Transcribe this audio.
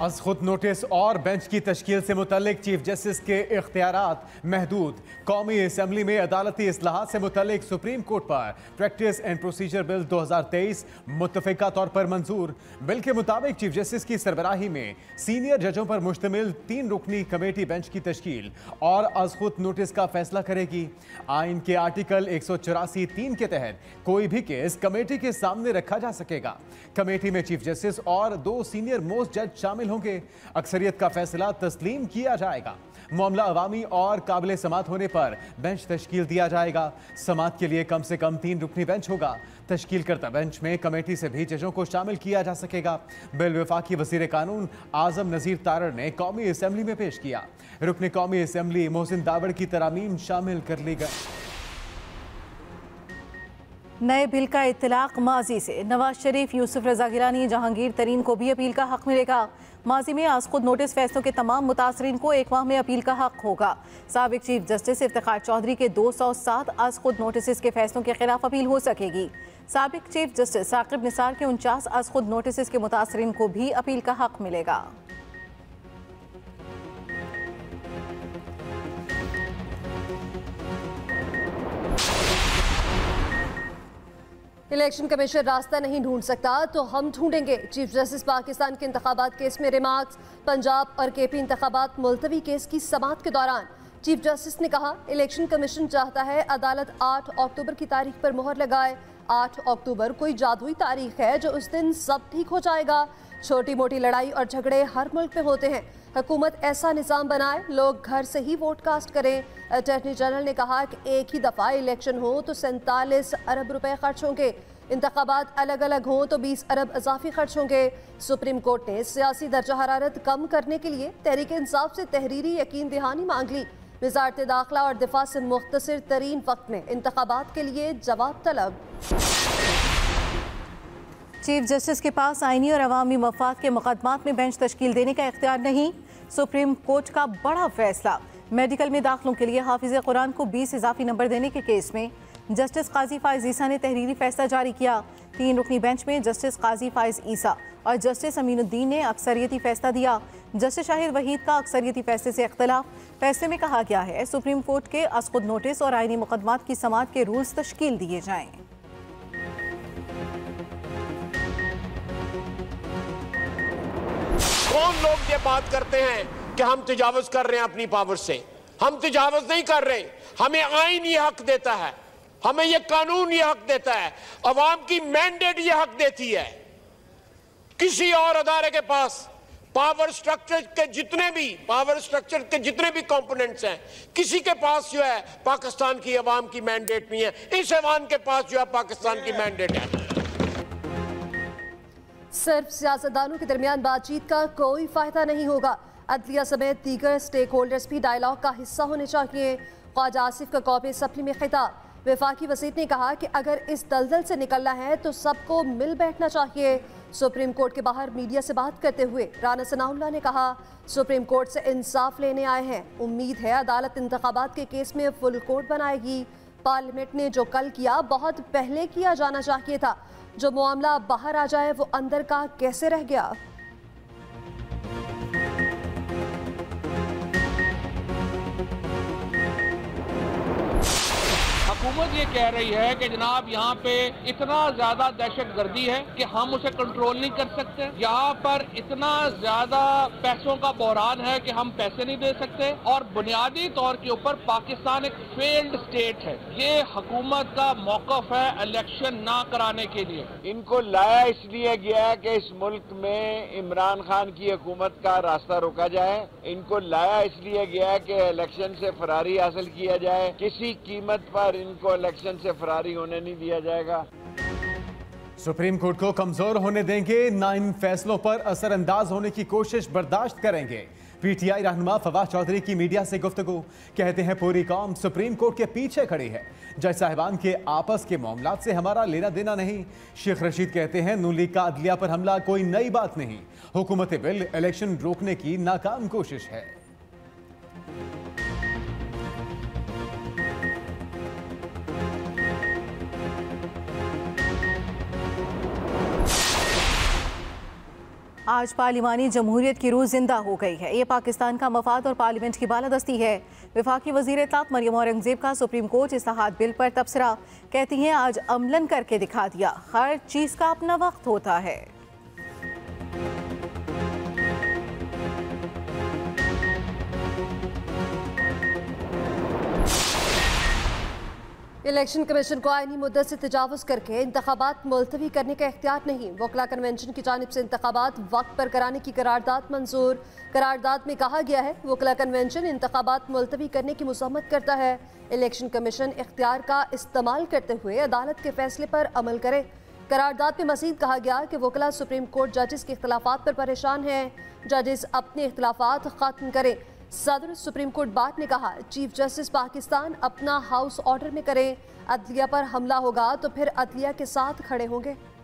अज खुद नोटिस और बेंच की तश्कील से मुतल्लिक चीफ जस्टिस के इख्तियारात महदूद। कौमी असम्बली में अदालती इस्लाहात से मुतल्लिक सुप्रीम कोर्ट पर प्रैक्टिस एंड प्रोसीजर बिल 2023 मुत्तफिका तौर पर मंजूर। बिल के मुताबिक चीफ जस्टिस की सरबराही में सीनियर जजों पर मुश्तमिल 3 रुकनी कमेटी बेंच की तश्कील और अज खुद नोटिस का फैसला करेगी। आइन के आर्टिकल 184(3) के तहत कोई भी केस कमेटी के सामने रखा जा सकेगा। कमेटी में चीफ जस्टिस और 2 सीनियर मोस्ट जज शामिल होंगे। अक्सरियत का फैसला तस्लीम किया जाएगा। मामला अवामी और काबिल समात होने पर बेंच तश्कील दिया जाएगा। समात के लिए कम से कम 3 रुकनी बेंच होगा। तश्कील करता बेंच में कमेटी से भी जजों को शामिल किया जा सकेगा। बिल वफाकी वजीर कानून आजम नजीर तारड़ ने कौमी असम्बली में पेश किया। रुकन कौमी असम्बली मोहसिन दावड़ की तरामीम शामिल कर ली गई। नए बिल का इत्तलाक माजी से नवाज शरीफ, यूसुफ रजा गिलानी, जहांगीर तरीन को भी अपील का हक मिलेगा। माजी में आज खुद नोटिस फैसलों के तमाम मुतासरीन को 1 माह में अपील का हक होगा। साबिक चीफ जस्टिस इफ्तिखार चौधरी के 207 आज खुद नोटिस के फैसलों के खिलाफ अपील हो सकेगी। साबिक चीफ जस्टिस साकिब निसार के 49 आज खुद नोटिस के मुतासरीन को भी अपील का हक मिलेगा। इलेक्शन कमीशन रास्ता नहीं ढूंढ सकता तो हम ढूंढेंगे। चीफ जस्टिस पाकिस्तान के इंतखाबात केस में रिमार्क्स। पंजाब और केपी इंतखाबात मुलतवी केस की समाअत के दौरान चीफ जस्टिस ने कहा, इलेक्शन कमीशन चाहता है अदालत 8 अक्टूबर की तारीख पर मोहर लगाए। 8 अक्टूबर कोई जादुई तारीख है जो उस दिन सब ठीक हो जाएगा। छोटी मोटी लड़ाई और झगड़े हर मुल्क में होते हैं। हुकूमत ऐसा निज़ाम बनाए लोग घर से ही वोट कास्ट करें। अटॉर्नी जनरल ने कहा कि एक ही दफ़ा इलेक्शन हो तो 47 अरब रुपए खर्च होंगे। इंतखाबात अलग अलग हों तो 20 अरब इजाफी खर्च होंगे। सुप्रीम कोर्ट ने सियासी दर्जा हरारत कम करने के लिए तहरीक इंसाफ से तहरीरी यकीन दहानी मांग ली। वज़ारत दाखिला और दिफा से मुख्तसर तरीन वक्त में इंतखाबात के लिए जवाब तलब। चीफ जस्टिस के पास आईनी और अवामी मफाद के मुकदमात में बेंच तश्कील देने का इख्तियार नहीं। सुप्रीम कोर्ट का बड़ा फैसला। मेडिकल में दाखिलों के लिए हाफिज कुरान को 20 इजाफी नंबर देने के केस में जस्टिस काजी फाइज ईसा ने तहरीरी फैसला जारी किया। 3 रुकनी बेंच में जस्टिस काजी फाइज ईसा और जस्टिस अमीनुद्दीन ने अक्सरियती फैसला दिया। जस्टिस शाहिद वहीद का अक्सरियती फैसले से इख्तलाफ। फैसले में कहा गया है सुप्रीम कोर्ट के असखुद नोटिस और आईनी मुकदमात की समाअत के रूल्स तश्कील दिए जाएं। कौन लोग ये बात करते हैं कि हम तजावुज कर रहे हैं अपनी पावर से? हम तजावुज नहीं कर रहे। हमें आईन ये हक देता है, हमें ये कानून ये हक देता है, अवाम की मैंडेट ये हक देती है। किसी और अदारे के पास पावर स्ट्रक्चर के जितने भी कंपोनेंट्स हैं, किसी के पास जो है पाकिस्तान की अवाम की मैंडेट नहीं है। इस ऐवान के पास जो है पाकिस्तान की मैंडेट है। सिर्फ सियासतदानों के दरमियान बातचीत का कोई फायदा नहीं होगा। अदलिया समेत दीगर स्टेक होल्डर्स भी डायलॉग का हिस्सा होने चाहिए। ख्वाजा आसिफ का कौमी असम्बली में खिताब। वफाकी वज़ीर ने कहा कि अगर इस दलदल से निकलना है तो सबको मिल बैठना चाहिए। सुप्रीम कोर्ट के बाहर मीडिया से बात करते हुए राना सनाउल्लाह ने कहा, सुप्रीम कोर्ट से इंसाफ लेने आए हैं। उम्मीद है अदालत इंतखाबात के केस में फुल कोर्ट बनाएगी। पार्लियामेंट ने जो कल किया बहुत पहले किया जाना चाहिए था। जो मामला बाहर आ जाए वो अंदर का कैसे रह गया? हुकूमत ये कह रही है कि जनाब यहाँ पे इतना ज्यादा दहशत गर्दी है कि हम उसे कंट्रोल नहीं कर सकते। यहाँ पर इतना ज्यादा पैसों का बहरान है कि हम पैसे नहीं दे सकते और बुनियादी तौर के ऊपर पाकिस्तान एक फेल्ड स्टेट है। ये हुकूमत का मौकफ है इलेक्शन ना कराने के लिए। इनको लाया इसलिए गया है कि इस मुल्क में इमरान खान की हुकूमत का रास्ता रोका जाए। इनको लाया इसलिए गया है कि इलेक्शन से फरारी हासिल किया जाए। किसी कीमत पर इनको इलेक्शन से फरारी होने नहीं दिया जाएगा। सुप्रीम कोर्ट को कमजोर होने देंगे ना इन फैसलों पर असरअंदाज होने की कोशिश बर्दाश्त करेंगे। पीटीआई रहनुमा फवाद चौधरी की मीडिया से गुफ्तगू। कहते हैं पूरी कौम सुप्रीम कोर्ट के पीछे खड़ी है। जज साहिबान के आपस के मामलात से हमारा लेना देना नहीं। शेख रशीद कहते हैं नून लीग का अदलिया पर हमला कोई नई बात नहीं। हुकूमत बिल इलेक्शन रोकने की नाकाम कोशिश है। आज पार्लिमानी जमहूरियत की रूह जिंदा हो गई है। ये पाकिस्तान का मफाद और पार्लियामेंट की बालादस्ती है। वफाकी वज़ीर इत्तलात मरियम औरंगज़ेब का सुप्रीम कोर्ट इस्लाहात बिल पर तबसरा। कहती हैं आज अमलन करके दिखा दिया, हर चीज़ का अपना वक्त होता है। इलेक्शन कमीशन को आईनी मुद्दत से तजावुज़ करके इंतखाबात मुलतवी करने का इख्तियार नहीं। वकला कन्वेंशन की जानिब से इंतखाबात वक्त पर कराने की करारदाद मंजूर। करारदाद में कहा गया है वकला कन्वेंशन इंतखाबात मुलतवी करने की मुज़म्मत करता है। इलेक्शन कमीशन इख्तियार का इस्तेमाल करते हुए अदालत के फैसले पर अमल करे। करारदाद में मज़ीद कहा गया कि वकला सुप्रीम कोर्ट जजेस के इख्तलाफात पर परेशान हैं, जजेस अपने इख्तलाफात ख़त्म करें। सदर सुप्रीम कोर्ट बात ने कहा चीफ जस्टिस पाकिस्तान अपना हाउस ऑर्डर में करें, अदलिया पर हमला होगा तो फिर अदलिया के साथ खड़े होंगे।